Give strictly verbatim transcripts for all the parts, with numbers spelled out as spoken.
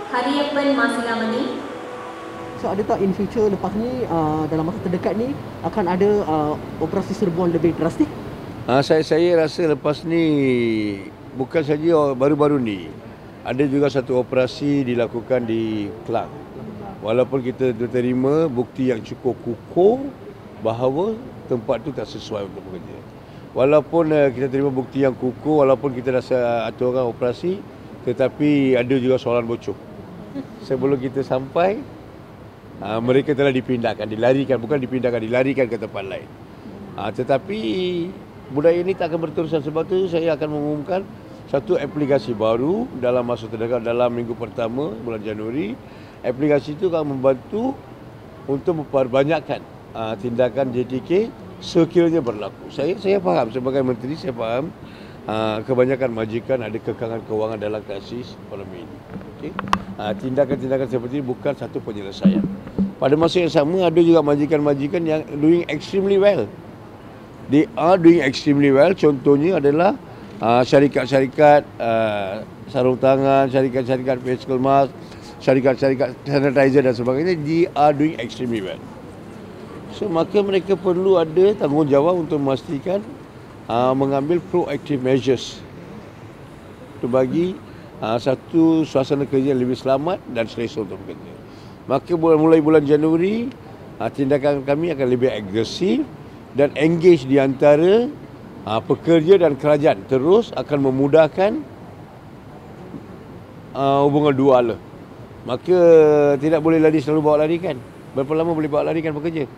Hariyappan Masilamani. So ada tak in future lepas ni uh, dalam masa terdekat ni akan ada uh, operasi serbuan lebih drastik? Ha, saya saya rasa lepas ni bukan saja baru-baru ni, ada juga satu operasi dilakukan di Klang. Walaupun kita terima bukti yang cukup kukuh bahawa tempat tu tak sesuai untuk bekerja. Walaupun uh, kita terima bukti yang kukuh, walaupun kita rasa aturan operasi, tetapi ada juga soalan bocor. Sebelum kita sampai, uh, mereka telah dipindahkan, dilarikan, bukan dipindahkan, dilarikan ke tempat lain. Uh, tetapi budaya ini tak akan berterusan, sebab tu saya akan mengumumkan satu aplikasi baru dalam masa terdekat, dalam minggu pertama bulan Januari. Aplikasi itu akan membantu untuk memperbanyakkan uh, tindakan J T K sekiranya berlaku. Saya saya faham sebagai menteri, saya faham uh, kebanyakan majikan ada kekangan kewangan dalam krisis ekonomi ini. Okay? Uh, tindakan-tindakan seperti ini bukan satu penyelesaian. Pada masa yang sama ada juga majikan-majikan yang doing extremely well. They are doing extremely well. Contohnya adalah uh, syarikat-syarikat uh, sarung tangan, syarikat-syarikat facial mask, syarikat-syarikat sanitizer dan sebagainya. They are doing extremely well. So maka mereka perlu ada tanggungjawab untuk memastikan uh, mengambil proactive measures untuk bagi uh, satu suasana kerja yang lebih selamat dan selesa untuk bekerja. Maka mulai bulan Januari uh, tindakan kami akan lebih agresif dan engage di antara uh, pekerja dan kerajaan, terus akan memudahkan uh, hubungan dua ala. Maka tidak boleh lari selalu bawa larikan. Berapa lama boleh bawa larikan pekerja?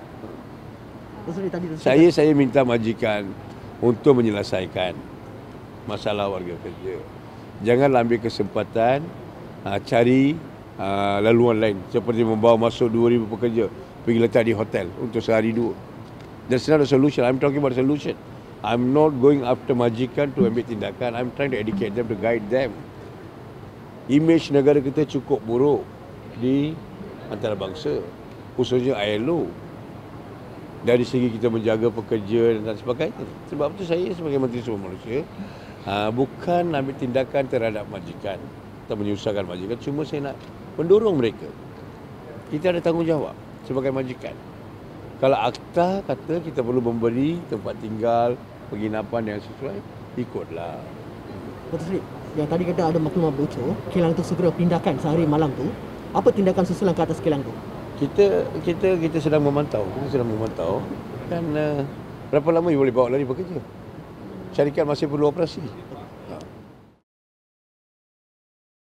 Saya saya minta majikan untuk menyelesaikan masalah warga kerja. Janganlah ambil kesempatan uh, cari uh, laluan lain seperti membawa masuk dua ribu pekerja pergi letak di hotel untuk sehari dua. That's not a solution. I'm talking about a solution. I'm not going after majikan to ambil tindakan. I'm trying to educate them, to guide them. Image negara kita cukup buruk di antarabangsa, khususnya I L O. Dari segi kita menjaga pekerja dan sebagainya. Sebab itu saya sebagai Menteri Sumber Manusia uh, bukan ambil tindakan terhadap majikan atau menyusahkan majikan. Cuma saya nak mendorong mereka. Kita ada tanggungjawab sebagai majikan. Kalau akta kata kita perlu memberi tempat tinggal, penginapan yang sesuai, ikutlah. Betul Sri, yang tadi kata ada maklumat bocor, kilang tu segera pindahkan sehari malam tu. Apa tindakan susulan ke atas kilang tu? Kita kita kita sedang memantau, kita sedang memantau dan uh, berapa lama you boleh bawa lari bekerja. Syarikat masih perlu operasi.